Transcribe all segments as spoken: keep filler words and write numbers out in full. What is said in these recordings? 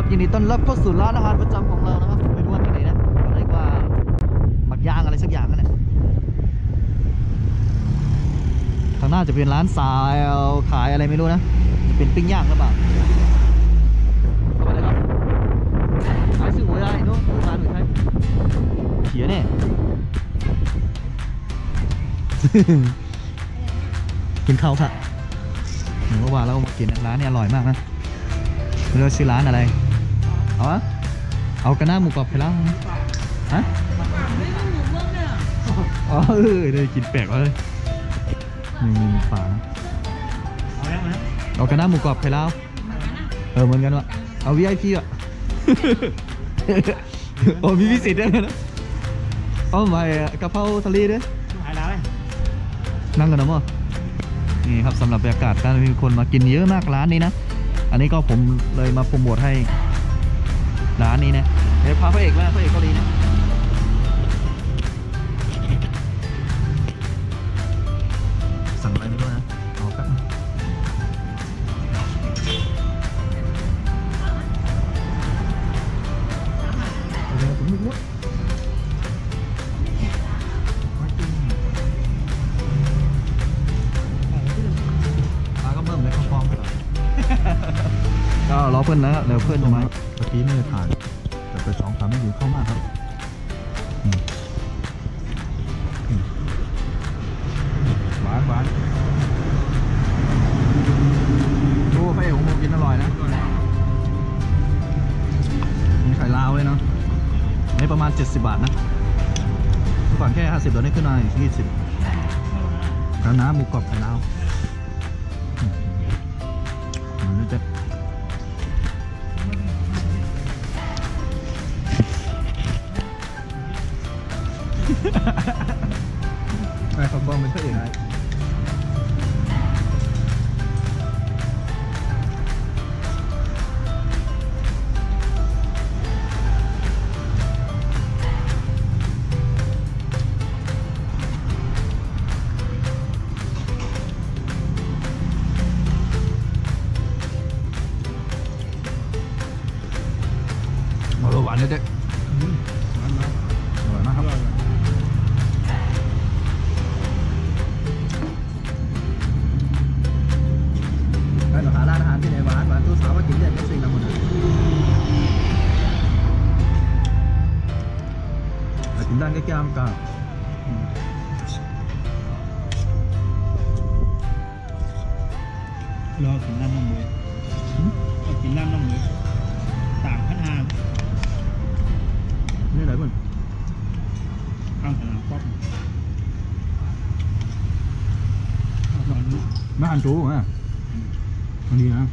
ครับยินดีต้อนรับเข้าสู่ร้านอาหารประจำของเรานะครับไม่รู้ว่าที่ไหนนะเรียกว่าหมักย่างอะไรสักอย่างนั่นแหละทางหน้าจะเป็นร้านสายขายอะไรไม่รู้นะจะเป็นปิ้งย่างหรือเปล่าเข้ามาเลยครับขายซื้อหวยได้นู้นร้านหวยไทยเขียเนี่ย กินข้าวค่ะเมื่อวานเรามากินร้านนี้อร่อยมากนะไม่รู้ชื่อร้านอะไรเอาอะเอากระหน้าหมูกรอบไปแล้วฮะอ๋อเออได้กินแปลกเลยมีฝาเอากระหน้าหมูกรอบไปแล้วเออเหมือนกันวะเอา วี ไอ พี อ่ะ โอ้มีพิเศษด้วยนะเอาใหม่กะเพราทะเลด้วยนั่งกันนะมั้งนี่ครับสำหรับบรรยากาศการมีคนมากินเยอะมากร้านนี้นะอันนี้ก็ผมเลยมาโปรโมทให้ร้านนี้นะเดี๋ยวพาพระเอกมาพระเอกเกาหลีนะสั่งอะไรไม่รู้นะเอาครับเดี๋ยวผมนึกว่าก็รอเพื่อนนะเร็วเพื่อนจะมาเมื่อกี้ไม่ได้ถ่ายแต่ไปสองสามไม่อยู่เข้ามากครับหวานหวานดูพระเอกของโมกินอร่อยนะมีไข่ลาวเลยเนาะนี่ประมาณเจ็ดสิบบาทนะเมื่อก่อนแค่ห้าสิบตอนนี้ขึ้นมาอีกยี่สิบแล้วน้ำหมูกรอบไข่ลาวมันจะไม่ขับบอมเป็นพระเอกนะหวานเด็ดๆอร่อยมากครับเราหาร้านอาหารที่ไหนหวานหวานตัวสาวว่ากินเด็ดก็สิ่งละหมดแต่กินด้านแก้มกับรอกินน้ำน้ำมือรอกินน้ำน้ำมือต่างพัฒนานี่ไหนเพื่อนข้างสนามป๊อปไม่อันจู๋อ่ะอันนี้นะ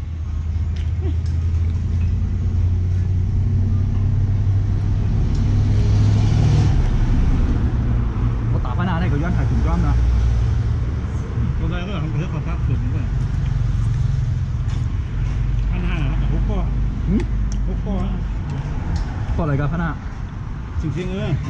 ก็ตาพนาได้ก็ย้อนถ่ายถึงกล้องนะตัวใดก็ทำเพื่อความทับสุดด้วยพันห้าแล้วหกก้อหกก้อก็อะไรกับพนาจริงๆเออ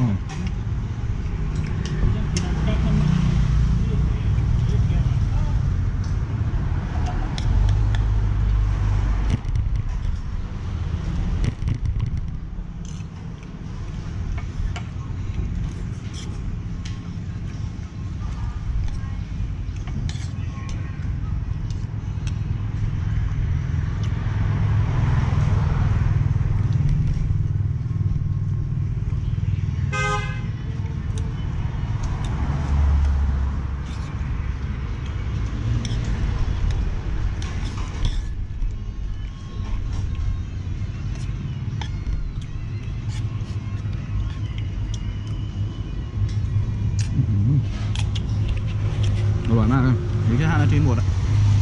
อร่อยมากเลยอีกแค่ห้านาทีหมดอ่ะ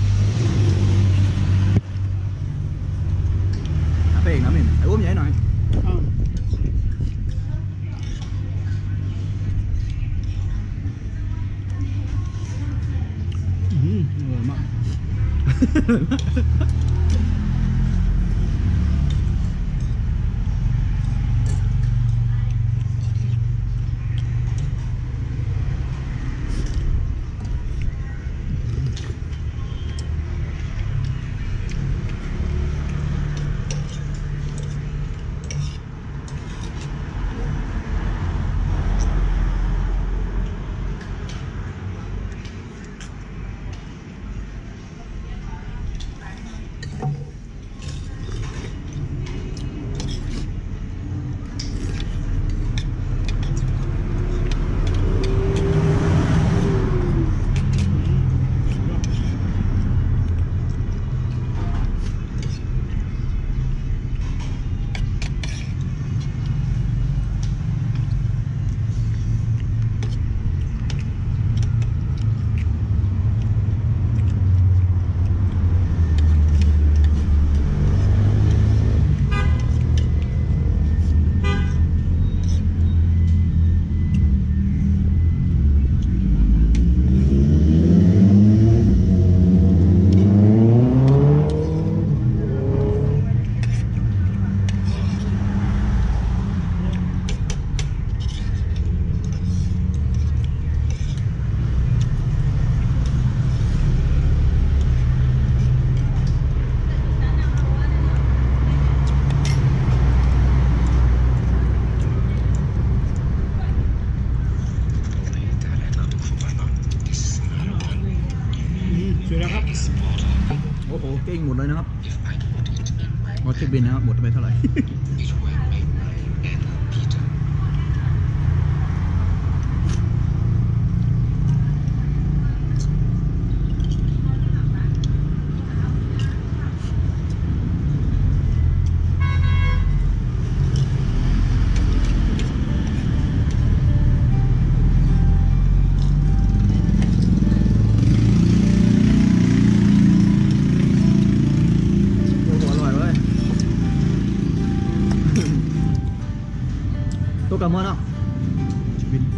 ไปเองนะมินไอ้อุ้มใหญ่หน่อยอืมอร่อยมากเก่งหมดเลยนะครับรถเช็คบินนะครับหมดไปเท่าไหร่ตัวกระมอนอ่ะบิน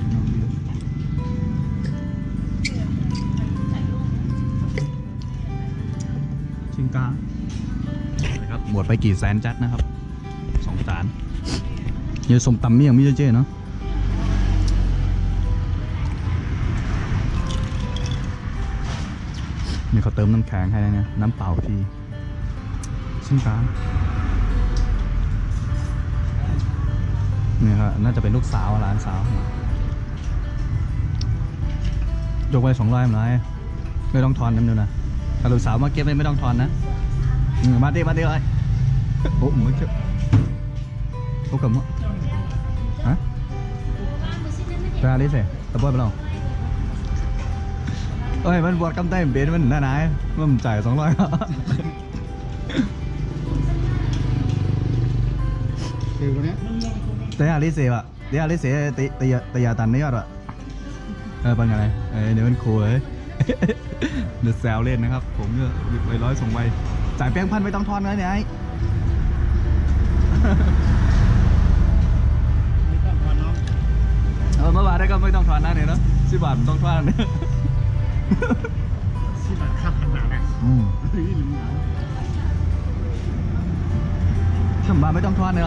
ชิงกานะครับหมดไปกี่แสนจัดนะครับสองจานเยอะสมตำเมี่ยงมิเจ๊เนาะนี่เขาเติมน้ำแข็งให้นะน้ำเปล่าทีชิงกานี่ครับน่าจะเป็นลูกสาวหลานสาวยกไปสองร้อยมั้ยไม่ต้องทอนน้ำเดียวนะถ้าลูกสาวมาเก็บไม่ต้องทอนนะมาดิมาดิเลยโอ้ไม่เชื่อโอ้กำมะฮะไปอะไรสิตะบอยไปลองเอ้ยมันบวชกำไต้เบนมันน่าหนายมันจ่ายสองร้อยคือวันนี้แต่อะไรเสียอ่ะเดี๋ยวอะไรเสียตีตีตียาตันไม่ยอดอ่ะเออเป็นไงเออเดี๋ยวมันคูเลยเดือดแซวเล่นนะครับผมเนี่ยไปร้อยส่งไปจ่ายแป้งพันไม่ต้องทอนนะเนี่ยไอ้ไม่ต้องทอนน้องเออเมื่อวานได้ก็ไม่ต้องทอนนะเนี่ยเนาะสิบบาทต้องทอนเนี่ยสิบบาทค่าขนาดอ่ะอืมเฮ้ยหนึ่งหนาวสิบบาทไม่ต้องทอนเนี่ย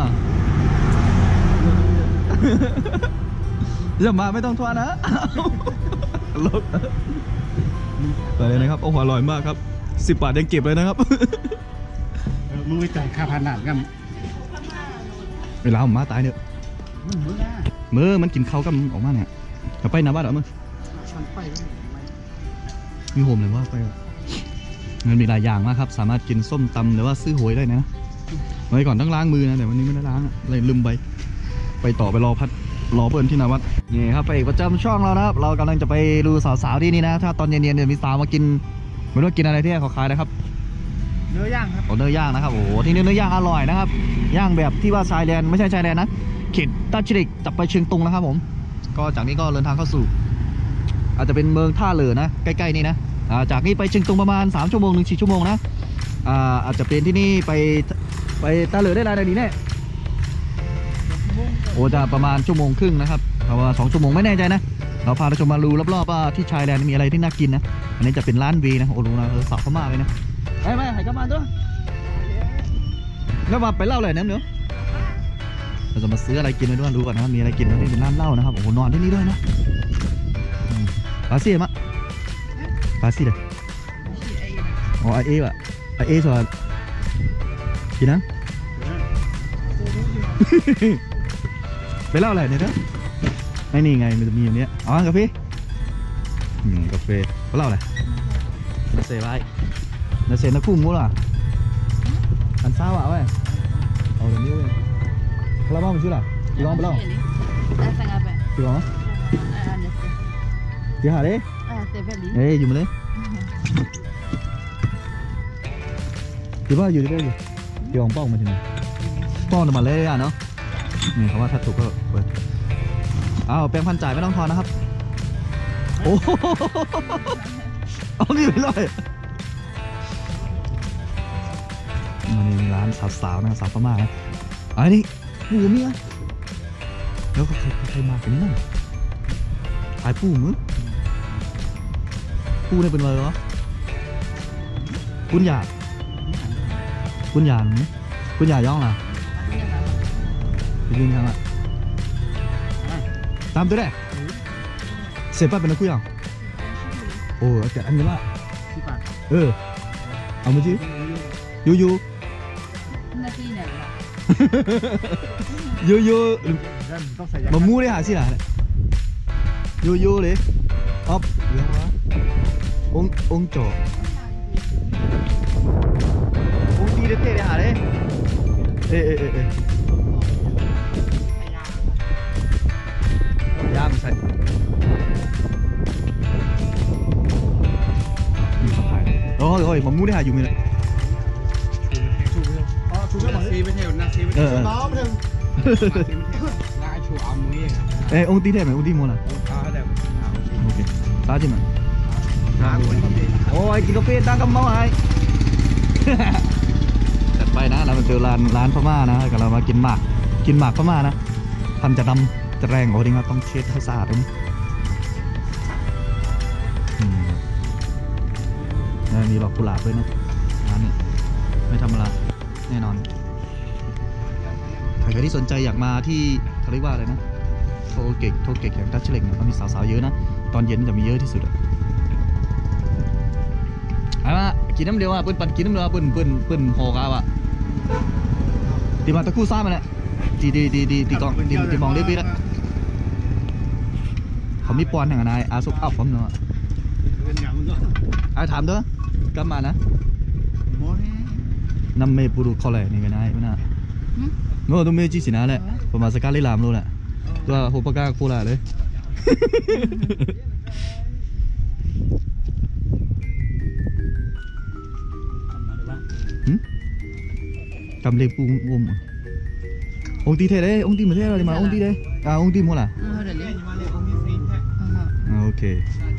อย่ามาไม่ต้องทวนนะลบไปเลยนะครับโอ้โหอร่อยมากครับสิบบาทยังเก็บเลยนะครับมึงไปจ่ายค่าผ่านหนักกันเวลาผมมาตายเนี่ยมือมันกินข้าวกันออกมาเนี่ยจะไปนะบ้านเหรอมึงมีโฮมเลยว่าไปมันมีหลายอย่างมากครับสามารถกินส้มตำหรือว่าซื้อหวยได้นะเมื่อก่อนต้องล้างมือนะแต่วันนี้ไม่ได้ล้างเลยลืมไปไปต่อไปรอพัดรอเพื่อนที่นาวัดนี่ครับไปประจำช่องเรานะครับเรากำลังจะไปดูสาวๆที่นี่นะถ้าตอนเย็นๆเนี่ยมีสาวมากินไม่รู้กินอะไรที่เขาขายนะครับเนื้อย่างครับโอ้เนื้อย่างนะครับโอ้โหที่นี่เนื้อย่างอร่อยนะครับย่างแบบที่ว่าชายแดนไม่ใช่ชายแดนนะเขตต้าชิริกจับไปเชียงตุงนะครับผมก็จากนี้ก็เดินทางเข้าสู่อาจจะเป็นเมืองท่าเรือนะใกล้ๆนี่นะจากนี้ไปเชียงตุงประมาณสามชั่วโมงถึงสี่ชั่วโมงนะอาจจะเป็นที่นี่ไปไปท่าเรือได้รายได้ดีแน่โอ้จะประมาณชั่วโมงครึ่งนะครับเพราะว่าสองชั่วโมงไม่แน่ใจนะเราพาเราชมมาดูรอบๆว่าที่ชายแดนมีอะไรที่น่ากินนะอันนี้จะเป็นร้านวีนะโอ้ดูนะสาวพม่าเลยนะไอ้ไม่หายกลับมาด้วยแล้วมาไปเล่าเลยนะเดี๋ยวเราจะมาซื้ออะไรกินไปด้วยดูก่อนนะมีอะไรกินนี่เป็นร้านเหล้านะครับโอ้โหนอนที่นี่ด้วยนะปาซี่มะปาซี่เลยอ๋อไอเอว่ะไอเอส่วนกินนะไปเล่าอะไรเนี่ยเด้อไอ้นี่ไงมันจะมีอย่างเนี้ยอ๋อกาแฟอืมกาแฟไปเล่าอะไรนาเซ่ไรนาเซ่นักคู่มั้งล่ะอันเศร้าอ่ะเว้ยเอาเดี๋ยวนี้เลยเราบ้างไปชื่ออะไรพี่ร้องไปเล่าพี่ร้องพี่หาดิเอ้ยอยู่มาเลยพี่ว่าอยู่ที่ไหนอยู่พี่ร้องป้องมาถึงไหนป้องจะมาเลยอ่ะเนาะนี่เขาว่าถ้าถูกก็เปิดอ้าวแปลงพันจ่ายไม่ต้องทอนนะครับโอ้เอานี่ไปเลยมันมีร้านสาวๆนะสาวพม่านะอันนี้ปูมีอ่ะแล้วใครใครมากันนี่นั่นขายปูมั้งปูเนี่ยเป็นอะไรวะปุ้นหยาปุ้นหยามั้ยปุ้นหยาย่องล่ะไปยิงทางอ่ะตามตัวได้เสร็จป่ะเป็นนักคุยอ่ะโอ้แต่อันนี้ว่าเออเอามาจียูยูยูยูมามูได้หาสิล่ะยูยูเลยอ๊อฟเรื่องวะององโจเอ๊ะเอ๊ะเอ๊ะเอ๊ะย่างใส่มีสะพายโอ้ยโอ้ยผมมูได้หาอยู่มีเลยชูนักซีไม่ใช่นักซีไม่ใช่น้องไม่ใช่นักชูอามุ้ยเอ้ยองค์ตีได้ไหมองค์ตีโมล่ะอ่าแต่โอเคตาจิมันโอ้ยกินกาแฟตั้งกำเมาไอ้จัดไปนะเราไปเจอร้านร้านพม่านะกับเรามากินหมากกินหมากพม่านะทำจะดำจะแรงโอ้ดิครับต้องเช็ดให้สะอาดด้วยมีดอกกุหลาบด้วยนะร้านนี้ไม่ธรรมดาแน่นอนใครที่สนใจอยากมาที่เขาเรียกว่าอะไรนะโทเก็กโทเก็กอย่างดัชเชลเล็กเนี่ยเขามีสาวๆเยอะนะตอนเย็นจะมีเยอะที่สุดอะไอ้มากินน้ำเดียวอ่ะปืนปั่นกินน้ำเดียวปืนปืนปืนโฮกาวอ่ะตีมาตะคู่ซ้ำมันแหละตีตีตีตีตีกองตีตีมองเรียบๆแล้วเขามีปอนแห่งนายอาซุกอัพผมเนาะไอ้ถามเด้อกลับมานะน้ำเมปูรุคอลเลยนี่กันนายไม่น่าเมื่อต้องเมจิสินะแหละประมาณสกัดลิลามรู้แหละตัวโฮปก้าคูล่าเลยกำเล็บปูงมองตีเท่เลยองตีเหมือนเท่เลยมาองตีเลยอ่าองตีมั่วล่ะโอเค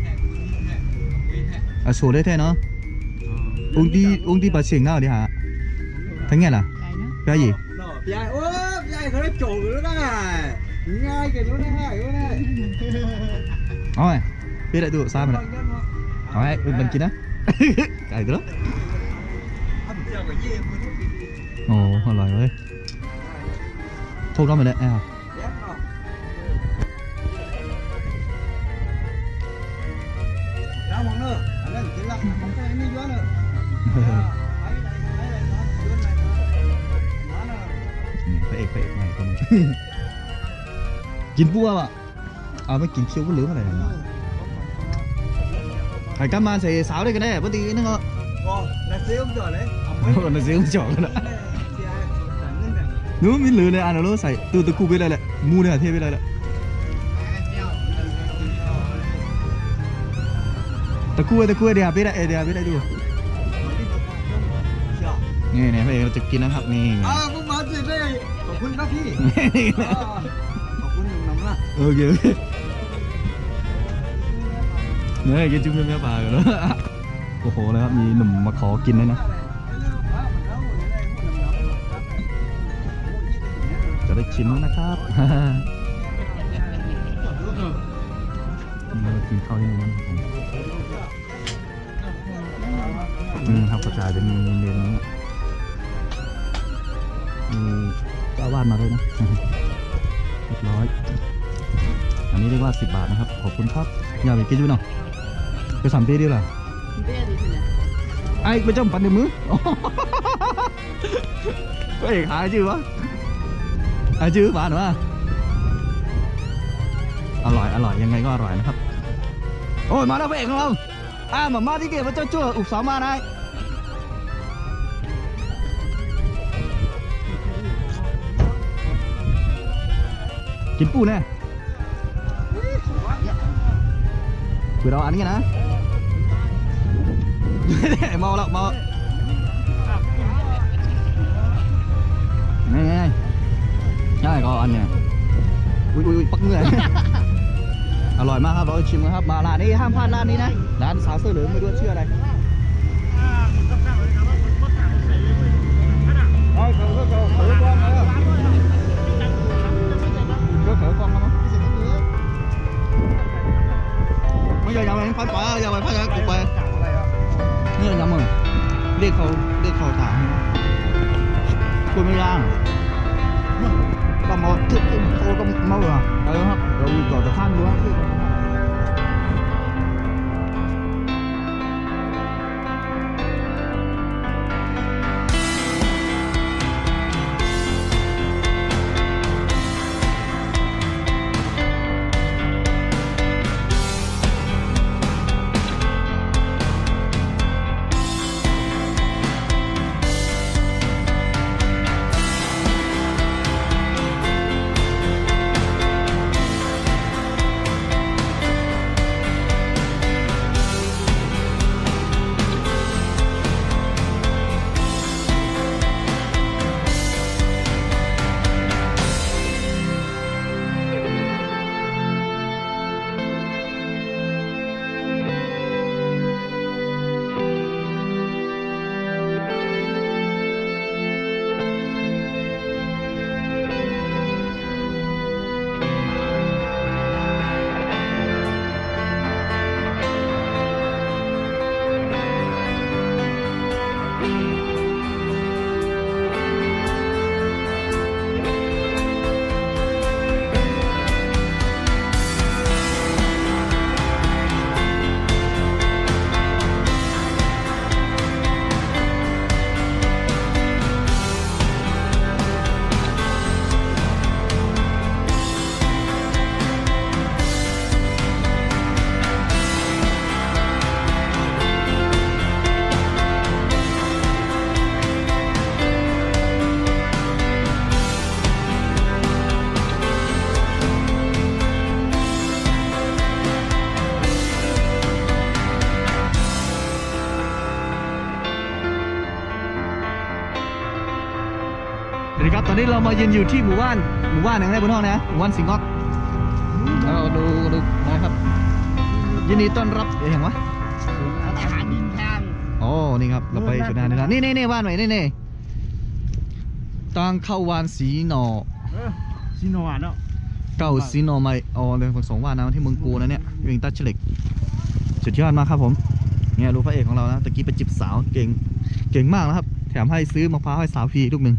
อ่ะโชว์ได้แท้เนาะองตีองตีปลาเชียงหน้าดิฮะทั้งไงล่ะพี่ยี่พี่โอ้พี่เขาได้โจกแล้วนะง่ายกันแล้วนะง่ายแล้วนะอ๋อพี่ได้ดูซ้ำเลยเอาไว้เป็นกินนะไก่ตัวโอ้อร่อยเลยโทษน้องไปเลยแอลแล้วมองเนอะอันนั้นกินละมองไปนี่ย้อนเนอะพระเอกพระเอกไงคนกินปัวอ่ะเอาไม่กินเคี้ยวก็เหลืออะไรไอ้กำมาใส่สาวได้กันได้พอดีนึงเหรอน่าเสียงจ่อเลยน่าเสียงจ่อกันละนู้มีเหลือเลยอ่ะเราใส่ตัวตะกูไปเลยแหละมูเนี่ยเทไปเลยแหละตะกูตะกูเดี๋ยวไปได้เดี๋ยวไปได้ดูนี่เนี่ยพระเอกเราจะกินนะครับนี่อ่าผมมาเสร็จเลยขอบคุณครับพี่ขอบคุณน้ำละโอเคเนี่ยกินจุ่มเนื้อปลากันแล้วโอ้โหเลยครับมีหนุ่มมาขอกินเลยนะจะได้ชิมแล้วนะครับเรากินข้าวที่นี่อืมครับกระจายเป็นเมนูมีเจ้าวาดมาด้วยนะเรียบร้อยอันนี้เรียกว่าสิบบาทนะครับขอบคุณครับอย่าไปกินด้วยเนาะไปสามเต้ดีล่ะไอ้ไปจ้องปันในมือก็เอกหาชื่อวะหาชื่อบ้านวะอร่อยอร่อยยังไงก็อร่อยนะครับโอ้ยมาแล้วพระเอกของเราอ่ามามาที่เกมมาเจ้าจ้วอุบสองมาได้กินปูแน่เดี๋ยวเราอันนี้นะเมาแล้วเมาไงไงใช่ก็อันเนี้ยอุ้ยอุ้ยปักเงื่อยอร่อยมากครับเราชิมนะครับมาร้านนี้ห้ามพลาดร้านนี้นะร้านสาวเสื้อเหลืองไม่รู้ชื่ออะไรเอาเขอเขอเขอกล้องแล้วก็เขอกล้องแล้วมั้งไม่ใช่ยังไงพันป๋ายังไงพันยังกูไปนี่ยังมึงเรียกเขาเรียกเขาถามคุณไม่ย่างก็มาทึกโอ้ก็มาเหรอเอาละครับเราอยู่ต่อจะข้ามดูครับสวัสดีครับตอนนี้เรามายืนอยู่ที่หมู่บ้านหมู่บ้านไหนบนห้องนะหมู่บ้านสิงห์งอกเราดูดูนะครับยินดีต้อนรับเห็นไหมอาหารดินทางโอ้นี่ครับเราไปจุดนั้นนะนี่นี่นี่บ้านไหนนี่นี่ตังเข้าวานสีหนอซิโนวาเนาะเก่าสีหนอใหม่อ๋อเรื่องของสองว่านนะที่เมืองกูนะเนี่ยวิ่งตัดเฉล็กสุดยอดมากครับผมเนี่ยรู้พระเอกของเรานะตะกี้ไปจีบสาวเก่งเก่งมากนะครับแถมให้ซื้อมะพร้าวให้สาวฟรีลูกหนึ่ง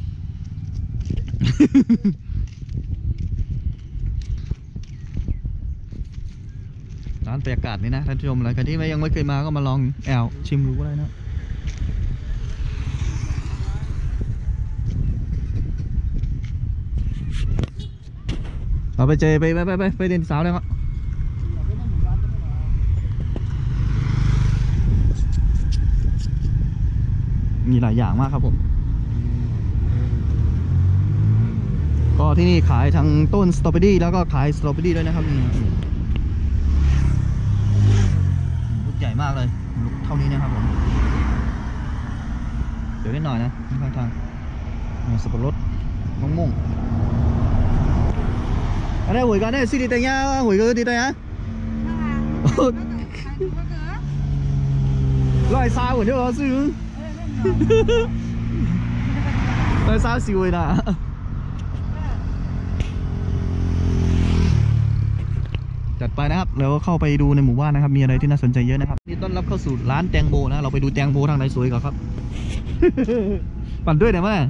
ร้านบรรยากาศนี่นะท่านผู้ชมหลายคนที่ยังไม่เคยมาก็มาลองแอลชิมรู้ก็ได้นะเราไปเจอไปไปไปไปไปเดินสาวเลยครับมีหลายอย่างมากครับผมก็ที่นี่ขายทั้งต้นสตรอเบอรี่แล้วก็ขายสตรอเบอรี่ด้วยนะครับนี่ลูกใหญ่มากเลยลูกเท่านี้นะครับผมเดี๋ยวนิดหน่อยนะข้างทางมีสับปะรดมะม่วงอันนี้หวยกันเนี่ยซีดีแต่งยาหวยก็ดีแต่งยาร้อยซาหวยเดียวเราซื้อร้อยซาสิหวยนะจัดไปนะครับแล้วเข้าไปดูในหมู่บ้านนะครับมีอะไรที่น่าสนใจเยอะนะครับนี่ต้อนรับเข้าสู่ร้านแตงโมนะเราไปดูแตงโมทางไหนสวยก่อนครับ ปั่นด้วยหน่อยมั้ย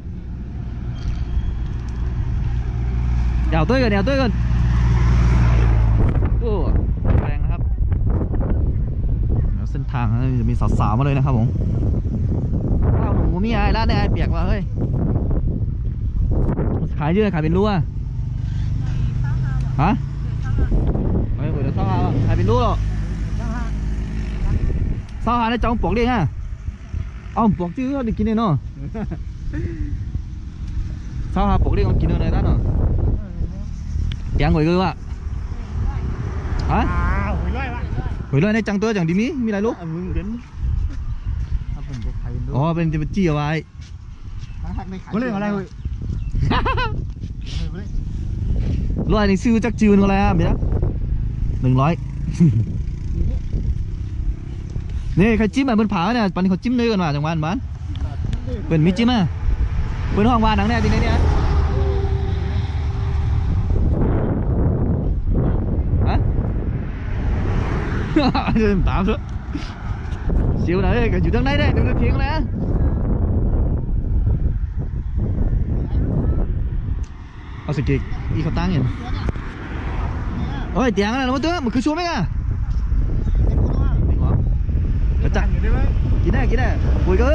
เดี๋ยวตัวกันเดี๋ยวตัวกันโอ้แรงนะครับแล้วเส้นทางจะมีสาวๆมาเลยนะครับผมว้าวหนูมีอะไรร้านเนี่ยเปียกว่ะเฮ้ยขายเยอะขายเป็นรั้วฮะเฮ้ยเดี๋ยวซ้อหาขายเป็นรั้วหรอซ้อหาได้จองปลอกเรียงอ่ะเอาปลอกชื่อเขาได้กินเลยเนาะซ้อหาปลอกเรียงเขากินเลยได้เนาะแกงหวยก็ว่าฮะหวยลอยวะหวยลอยในจังตัวจังดีมีมีอะไรลูกมึงเด่นอ๋อเป็นจะเป็นจี้เอาไว้ก็เรื่องอะไรเว้ยร้อยนี่ซื้อจักจืนอะไรอ่ะเบียร์หนึ่งร้อยนี่ใครจิ้มอ่ะบนผาเนี่ยปันเขาจิ้มเนื้อกันมาจังหวัดบ้านเป็นมิจิ้มอ่ะเป็นห้องวานหนังเนี่ยทีนี้เนี่ยตามxuống xíu này cả chủ đằng này đây đừng có tiếng nàyเอาสิกิอีเขาตั้งอย่างโอ้ยเตียงอะไรนะมันตัวมันคือชัวร์ไหมอ่ะกระจักกินได้กินได้ปุ๋ยก็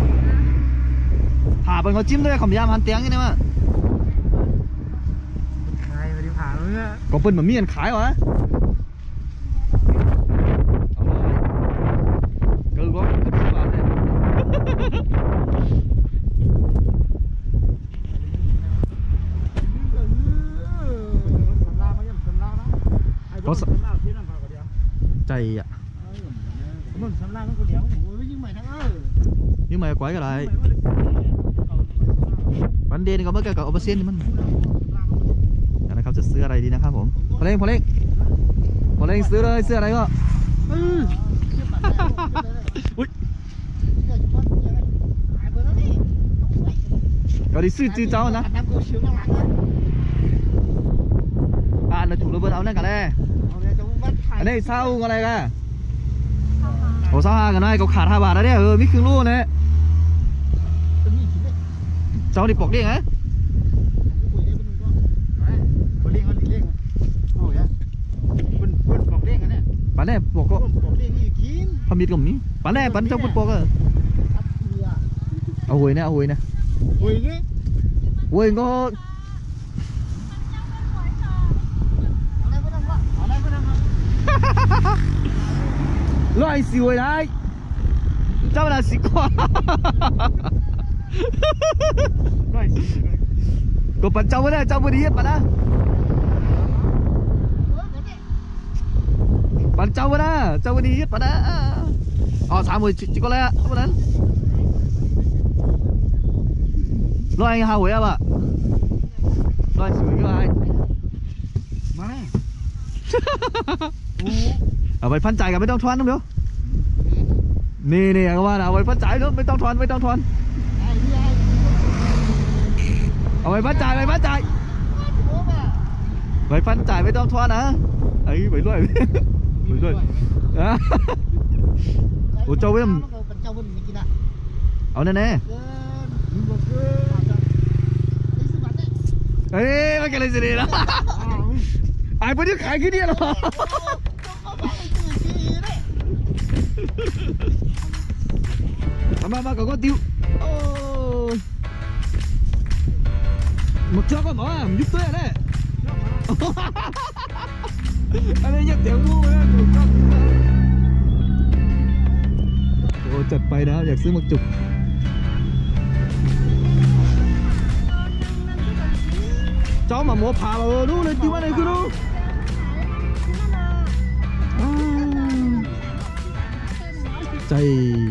ผ่าเป็นเขาจิ้มด้วยขมยามหันเตียงนี่มั้ยขายไปดิผ่าแล้วเนี่ยก็เป็นแบบมีอันขายวะใจอ่ะnhưng mà quái cái lại vấn đề có mấy cái cậu bơ xiên thìมันนะครับจะซื้ออะไรดีนะครับผมพอเล่งพอเล่งพอเล่งซื้อเลยซื้ออะไรก็อุ้ยก็điซื้อจื้อเจ้านะอ่านแล้วถูกระเบิดเอานั่นกันเลยอันนี้เศร้าอะไรกันโอ้เศร้าห้ากันหน่อยก็ขาดห้าบาทแล้วเนี่ยเออมีครึ่งลูกเนี่ยเจ้าดิปอกเด้งฮะปันแน่ปอกก็พมิดกับนี้ปันแน่ปันเจ้าปุดปอกก็เอาหวยนะเอาหวยนะหวยนี่หวยก็ร้อยสิหวยได้เจ้าน่ะสิกว่าร้อยสิก็ปันเจ้าไม่ได้เจ้าไม่ดีปันนะปันเจ้าไม่ได้เจ้าไม่ดีปันนะอ๋อสามหมื่นจิกก็แล้ววันนั้นร้อยห้าหัวอ่ะบ่ร้อยสวยก็ไอ้มาเอาไปพันจ่ายกันไม่ต้องทอนนะเดี๋ยวนี่นี่ก็ว่าเอาไปพันจ่ายเนอะไม่ต้องทอนไม่ต้องทอนเอาไปพันจ่ายไปพันจ่ายไปพันจ่ายไม่ต้องทอนนะไอ้ไปด้วยไปด้วยอ่ะโอ้เจ้าเว้ยเอาแน่แน่เฮ้ยไม่กันเลยสิเดีนะไอ้พวกนี้ขายแค่นี้หรอมามาก็ก็tiêu một cho con bỏ giúp tôi đấy anh ấy nhập tiểu ngu đấyโอ้จัดไปนะอยากซื้อหมกจุกcháu mà mua phà vào đúng lên tiêu này cứ đúng chay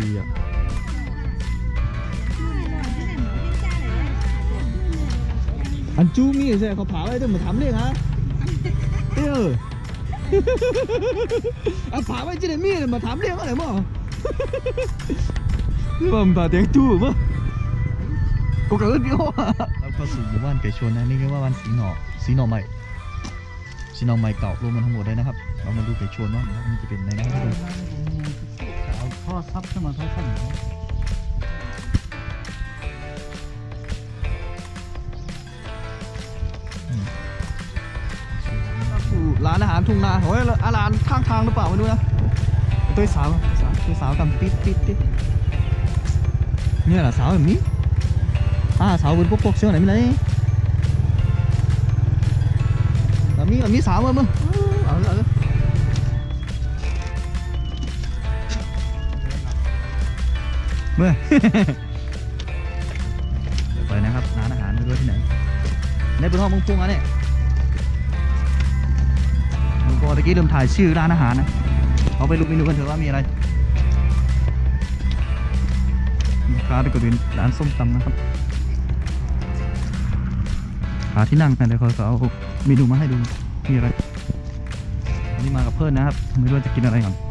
anh chú mi sẽ có phá đây tôi mà thắm liền hả tiêu anh phá đây trên mi mà thắm liền có đấy mà mà mà tiếng chú mà có cả ớt điếu àเราเข้าสู่หมู่บ้านไก่ชนนะนี่เรียกว่าบ้านสีหน่อสีหน่อใหม่สีหน่อใหม่เก่ารวมมันทั้งหมดเลยนะครับเรามาดูไก่ชนว่ามันจะเป็นในนั้นดูเอาท่อซับขึ้นมาท่อซับร้านอาหารทุ่งนาโอ้ยอาหารข้างทางหรือเปล่าไม่รู้นะตัวสาวตัวสาวทำปิดปิดปิดเนี่ยแหละสาวแบบนี้อ่าสาวบนพวกพวกเชือกไหนไม่ไหนแบบนี้แบบนี้สาวมั้งเอาเลยเอาเลยเมื่อเดี๋ยวไปนะครับร้านอาหารไม่รู้ที่ไหนในบนห้องมึงพุ่งอ่ะเนี่ยมึงก็ตะกี้ลืมถ่ายชื่อร้านอาหารนะเอาไปดูเมนูกันเถอะว่ามีอะไรร้านก็เป็นร้านส้มตำนะครับหาที่นั่งกันเดี๋ยวเขาจะเอาเมนูมาให้ดูมีอะไรวันนี้มากับเพื่อนนะครับไม่รู้ว่าจะกินอะไรก่อน